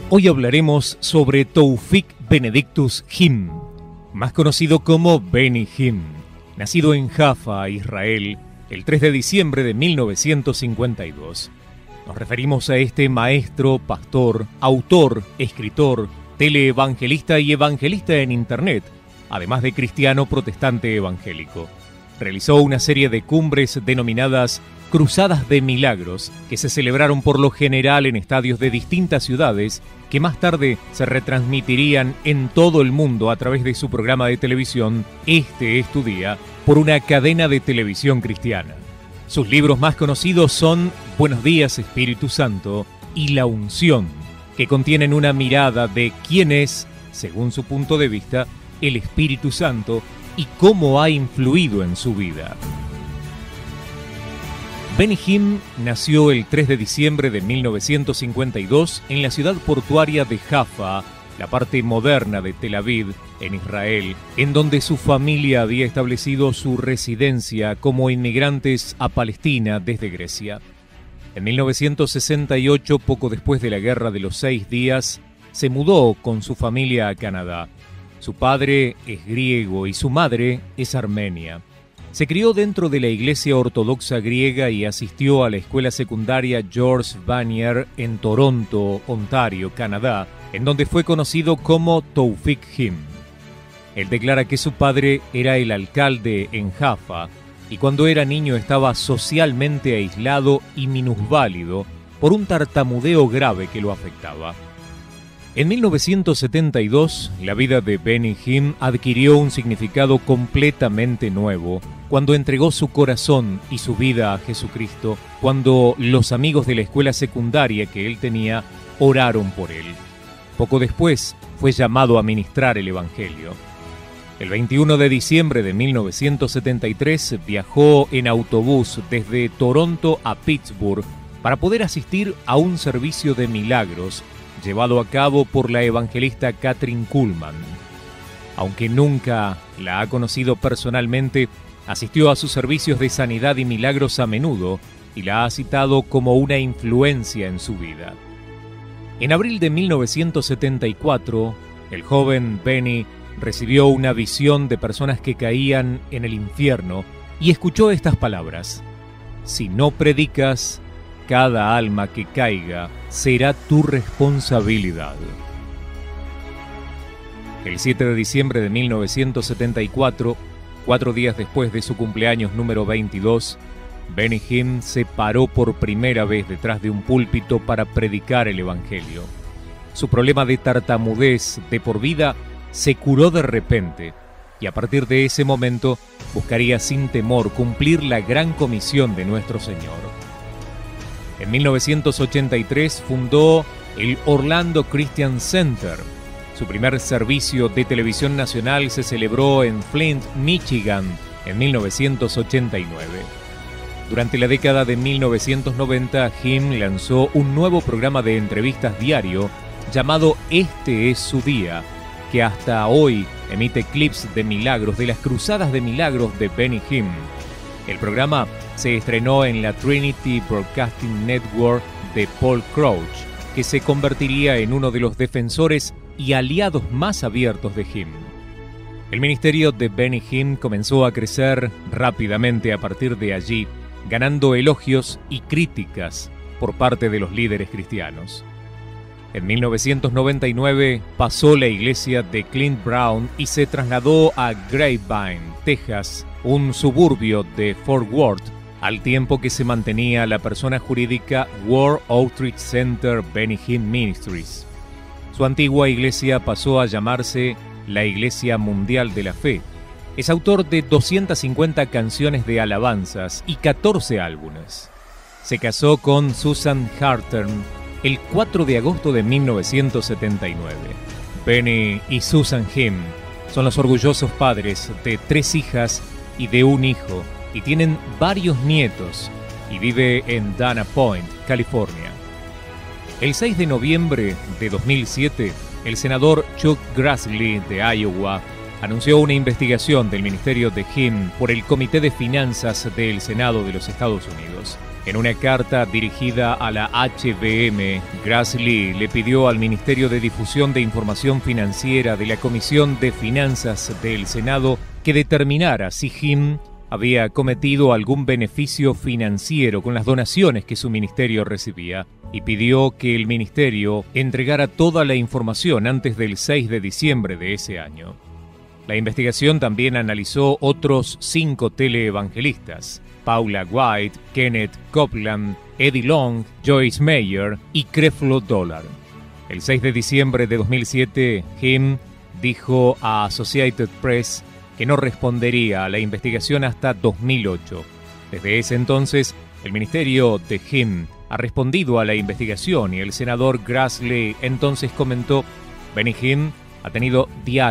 Hoy hablaremos sobre Taufik Benedictus Him, más conocido como Benny Hinn, nacido en Jaffa, Israel, el 3 de diciembre de 1952. Nos referimos a este maestro, pastor, autor, escritor, teleevangelista y evangelista en Internet, además de cristiano protestante evangélico. Realizó una serie de cumbres denominadas Cruzadas de Milagros, que se celebraron por lo general en estadios de distintas ciudades, que más tarde se retransmitirían en todo el mundo a través de su programa de televisión Este es tu día, por una cadena de televisión cristiana. Sus libros más conocidos son Buenos días, Espíritu Santo y La Unción, que contienen una mirada de quién es, según su punto de vista, el Espíritu Santo y cómo ha influido en su vida. Benny Hinn nació el 3 de diciembre de 1952 en la ciudad portuaria de Jaffa, la parte moderna de Tel Aviv, en Israel, en donde su familia había establecido su residencia como inmigrantes a Palestina desde Grecia. En 1968, poco después de la Guerra de los 6 días, se mudó con su familia a Canadá. Su padre es griego y su madre es armenia. Se crió dentro de la Iglesia Ortodoxa griega y asistió a la escuela secundaria George Vanier en Toronto, Ontario, Canadá, en donde fue conocido como Taufik Hinn. Él declara que su padre era el alcalde en Jaffa y cuando era niño estaba socialmente aislado y minusválido por un tartamudeo grave que lo afectaba. En 1972, la vida de Benny Hinn adquirió un significado completamente nuevo cuando entregó su corazón y su vida a Jesucristo, cuando los amigos de la escuela secundaria que él tenía oraron por él. Poco después, fue llamado a ministrar el Evangelio. El 21 de diciembre de 1973 viajó en autobús desde Toronto a Pittsburgh para poder asistir a un servicio de milagros llevado a cabo por la evangelista Kathryn Kuhlman. Aunque nunca la ha conocido personalmente, asistió a sus servicios de sanidad y milagros a menudo y la ha citado como una influencia en su vida. En abril de 1974, el joven Benny recibió una visión de personas que caían en el infierno y escuchó estas palabras: si no predicas, cada alma que caiga será tu responsabilidad. El 7 de diciembre de 1974, 4 días después de su cumpleaños número 22, Benny Hinn se paró por primera vez detrás de un púlpito para predicar el Evangelio. Su problema de tartamudez de por vida se curó de repente y a partir de ese momento buscaría sin temor cumplir la gran comisión de nuestro Señor. En 1983 fundó el Orlando Christian Center. Su primer servicio de televisión nacional se celebró en Flint, Michigan, en 1989. Durante la década de 1990, Hinn lanzó un nuevo programa de entrevistas diario llamado Este es su día, que hasta hoy emite clips de milagros de las Cruzadas de Milagros de Benny Hinn. El programa se estrenó en la Trinity Broadcasting Network de Paul Crouch, que se convertiría en uno de los defensores y aliados más abiertos de Hinn. El ministerio de Benny Hinn comenzó a crecer rápidamente a partir de allí, ganando elogios y críticas por parte de los líderes cristianos. En 1999 pasó la iglesia de Clint Brown y se trasladó a Grapevine, Texas, un suburbio de Fort Worth, al tiempo que se mantenía la persona jurídica World Outreach Center Benny Hinn Ministries. Su antigua iglesia pasó a llamarse la Iglesia Mundial de la Fe. Es autor de 250 canciones de alabanzas y 14 álbumes. Se casó con Susan Hartern el 4 de agosto de 1979. Benny y Susan Hinn son los orgullosos padres de 3 hijas y de un hijo, y tienen varios nietos, y vive en Dana Point, California. El 6 de noviembre de 2007, el senador Chuck Grassley de Iowa anunció una investigación del ministerio de Hinn por el Comité de Finanzas del Senado de los Estados Unidos. En una carta dirigida a la HBM, Grassley le pidió al Ministerio de Difusión de Información Financiera de la Comisión de Finanzas del Senado que determinara si Hinn había cometido algún beneficio financiero con las donaciones que su ministerio recibía, y pidió que el ministerio entregara toda la información antes del 6 de diciembre de ese año. La investigación también analizó otros 5 teleevangelistas: Paula White, Kenneth Copeland, Eddie Long, Joyce Meyer y Creflo Dollar. El 6 de diciembre de 2007, Hinn dijo a Associated Press que no respondería a la investigación hasta 2008. Desde ese entonces, el ministerio de Hinn ha respondido a la investigación y el senador Grassley entonces comentó: Benny Hinn ha tenido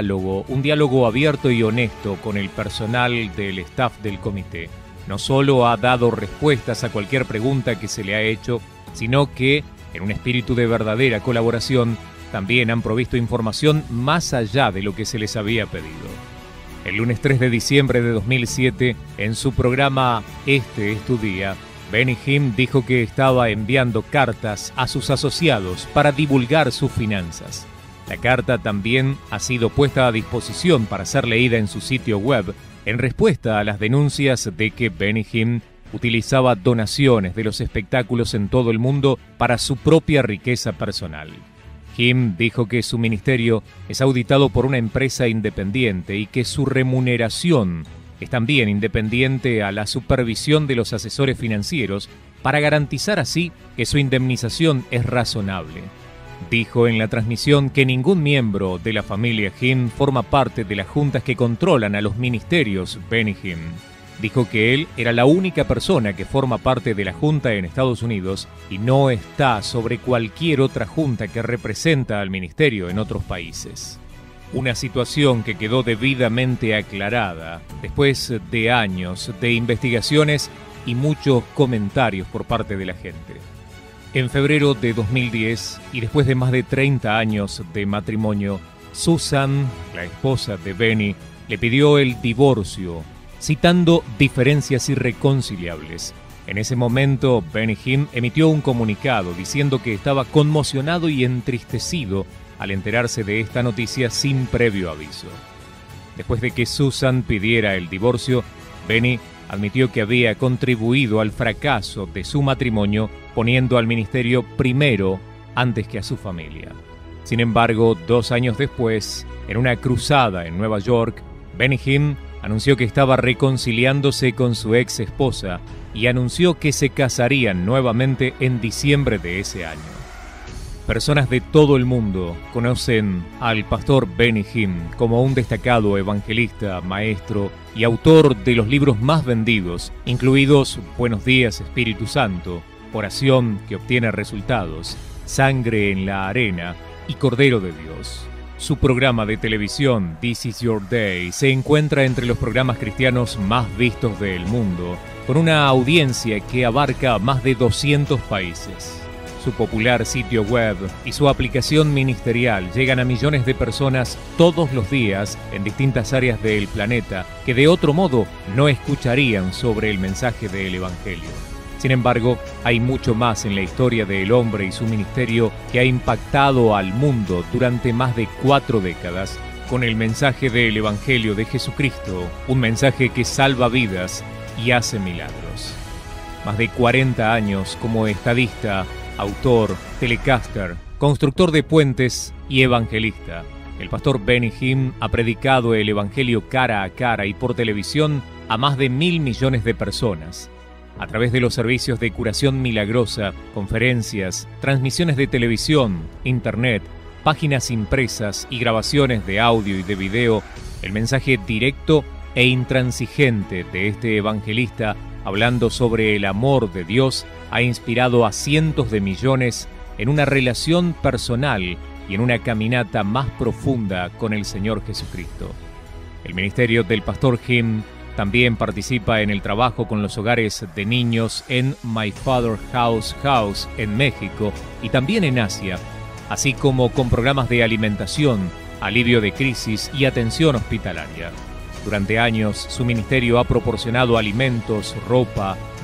un diálogo abierto y honesto con el personal del staff del comité. No solo ha dado respuestas a cualquier pregunta que se le ha hecho, sino que, en un espíritu de verdadera colaboración, también han provisto información más allá de lo que se les había pedido. El lunes 3 de diciembre de 2007, en su programa Este es tu día, Benny Hinn dijo que estaba enviando cartas a sus asociados para divulgar sus finanzas. La carta también ha sido puesta a disposición para ser leída en su sitio web en respuesta a las denuncias de que Benny Hinn utilizaba donaciones de los espectáculos en todo el mundo para su propia riqueza personal. Hinn dijo que su ministerio es auditado por una empresa independiente y que su remuneración es también independiente a la supervisión de los asesores financieros para garantizar así que su indemnización es razonable. Dijo en la transmisión que ningún miembro de la familia Hinn forma parte de las juntas que controlan a los ministerios Benny Hinn. Dijo que él era la única persona que forma parte de la junta en Estados Unidos y no está sobre cualquier otra junta que representa al ministerio en otros países. Una situación que quedó debidamente aclarada después de años de investigaciones y muchos comentarios por parte de la gente. En febrero de 2010, y después de más de 30 años de matrimonio, Susan, la esposa de Benny, le pidió el divorcio, citando diferencias irreconciliables. En ese momento, Benny Hinn emitió un comunicado diciendo que estaba conmocionado y entristecido al enterarse de esta noticia sin previo aviso. Después de que Susan pidiera el divorcio, Benny admitió que había contribuido al fracaso de su matrimonio poniendo al ministerio primero antes que a su familia. Sin embargo, 2 años después, en una cruzada en Nueva York, Benny Hinn anunció que estaba reconciliándose con su ex esposa y anunció que se casarían nuevamente en diciembre de ese año. Personas de todo el mundo conocen al pastor Benny Hinn como un destacado evangelista, maestro y autor de los libros más vendidos, incluidos Buenos días, Espíritu Santo, Oración que obtiene resultados, Sangre en la arena y Cordero de Dios. Su programa de televisión, This Is Your Day, se encuentra entre los programas cristianos más vistos del mundo, con una audiencia que abarca más de 200 países. Su popular sitio web y su aplicación ministerial llegan a millones de personas todos los días en distintas áreas del planeta que de otro modo no escucharían sobre el mensaje del Evangelio. Sin embargo, hay mucho más en la historia del hombre y su ministerio que ha impactado al mundo durante más de 4 décadas con el mensaje del Evangelio de Jesucristo, un mensaje que salva vidas y hace milagros. Más de 40 años como estadista, autor, telecaster, constructor de puentes y evangelista. El pastor Benny Hinn ha predicado el Evangelio cara a cara y por televisión a más de 1.000 millones de personas. A través de los servicios de curación milagrosa, conferencias, transmisiones de televisión, internet, páginas impresas y grabaciones de audio y de video, el mensaje directo e intransigente de este evangelista hablando sobre el amor de Dios ha inspirado a cientos de millones en una relación personal y en una caminata más profunda con el Señor Jesucristo. El ministerio del pastor Hinn también participa en el trabajo con los hogares de niños en My Father House en México y también en Asia, así como con programas de alimentación, alivio de crisis y atención hospitalaria. Durante años, su ministerio ha proporcionado alimentos, ropa,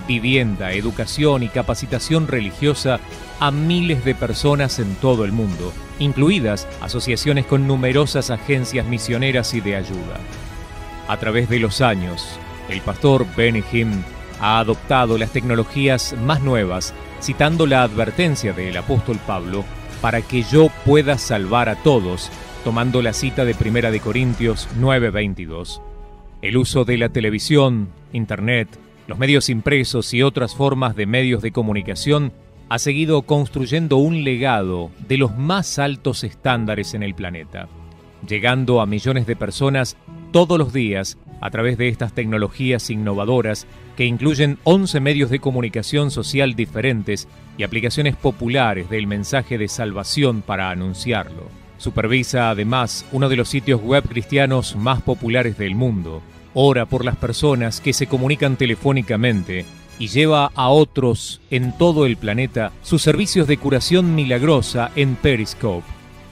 vivienda, educación y capacitación religiosa a miles de personas en todo el mundo, incluidas asociaciones con numerosas agencias misioneras y de ayuda. A través de los años, el pastor Benny Hinn ha adoptado las tecnologías más nuevas, citando la advertencia del apóstol Pablo, para que yo pueda salvar a todos, tomando la cita de 1 Corintios 9:22. El uso de la televisión, internet, los medios impresos y otras formas de medios de comunicación ha seguido construyendo un legado de los más altos estándares en el planeta, llegando a millones de personas todos los días a través de estas tecnologías innovadoras que incluyen 11 medios de comunicación social diferentes y aplicaciones populares del mensaje de salvación para anunciarlo. Supervisa además uno de los sitios web cristianos más populares del mundo, ora por las personas que se comunican telefónicamente y lleva a otros en todo el planeta sus servicios de curación milagrosa en Periscope.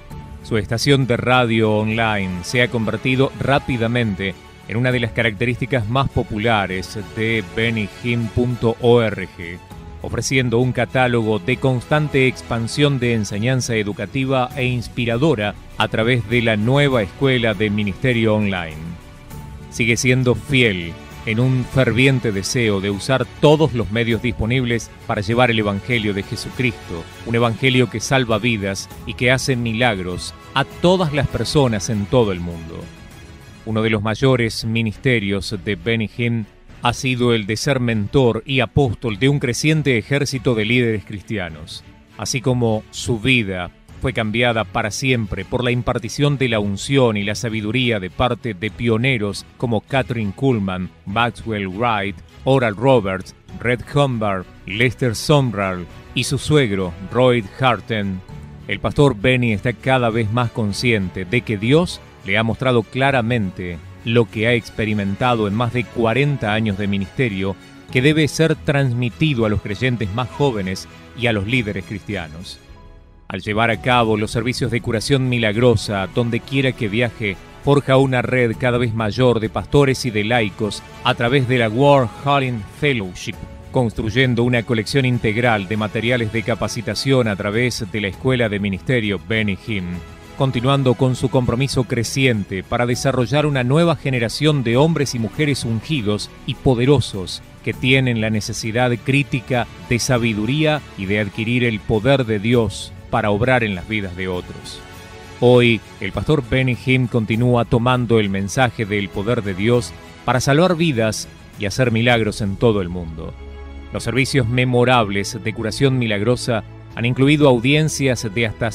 Su estación de radio online se ha convertido rápidamente en una de las características más populares de bennyhinn.org, ofreciendo un catálogo de constante expansión de enseñanza educativa e inspiradora a través de la nueva escuela de ministerio online. Sigue siendo fiel en un ferviente deseo de usar todos los medios disponibles para llevar el Evangelio de Jesucristo, un Evangelio que salva vidas y que hace milagros a todas las personas en todo el mundo. Uno de los mayores ministerios de Benny Hinn ha sido el de ser mentor y apóstol de un creciente ejército de líderes cristianos, así como su vida fue cambiada para siempre por la impartición de la unción y la sabiduría de parte de pioneros como Kathryn Kuhlman, Maxwell Wright, Oral Roberts, Red Humbard, Lester Sumrall y su suegro, Roy Harten. El pastor Benny está cada vez más consciente de que Dios le ha mostrado claramente lo que ha experimentado en más de 40 años de ministerio, que debe ser transmitido a los creyentes más jóvenes y a los líderes cristianos. Al llevar a cabo los servicios de curación milagrosa donde quiera que viaje, forja una red cada vez mayor de pastores y de laicos a través de la World Healing Fellowship, construyendo una colección integral de materiales de capacitación a través de la escuela de ministerio Benny Hinn, continuando con su compromiso creciente para desarrollar una nueva generación de hombres y mujeres ungidos y poderosos que tienen la necesidad crítica de sabiduría y de adquirir el poder de Dios para obrar en las vidas de otros. Hoy, el pastor Benny Hinn continúa tomando el mensaje del poder de Dios para salvar vidas y hacer milagros en todo el mundo. Los servicios memorables de curación milagrosa han incluido audiencias de hasta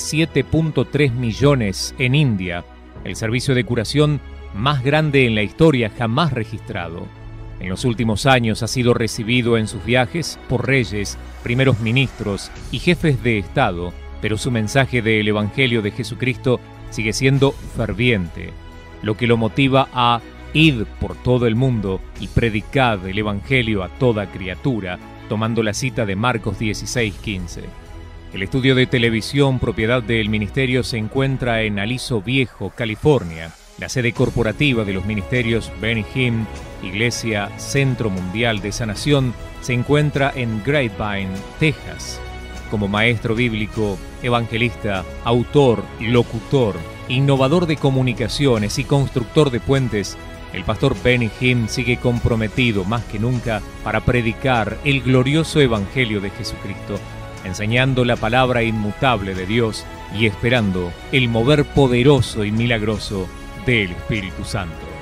7.3 millones en India, el servicio de curación más grande en la historia jamás registrado. En los últimos años ha sido recibido en sus viajes por reyes, primeros ministros y jefes de Estado, pero su mensaje del Evangelio de Jesucristo sigue siendo ferviente, lo que lo motiva a ir por todo el mundo y predicar el Evangelio a toda criatura, tomando la cita de Marcos 16:15. El estudio de televisión propiedad del ministerio se encuentra en Aliso Viejo, California. La sede corporativa de los ministerios Benny Hinn, Iglesia Centro Mundial de Sanación, se encuentra en Grapevine, Texas. Como maestro bíblico, evangelista, autor, locutor, innovador de comunicaciones y constructor de puentes, el pastor Benny Hinn sigue comprometido más que nunca para predicar el glorioso Evangelio de Jesucristo, enseñando la palabra inmutable de Dios y esperando el mover poderoso y milagroso del Espíritu Santo.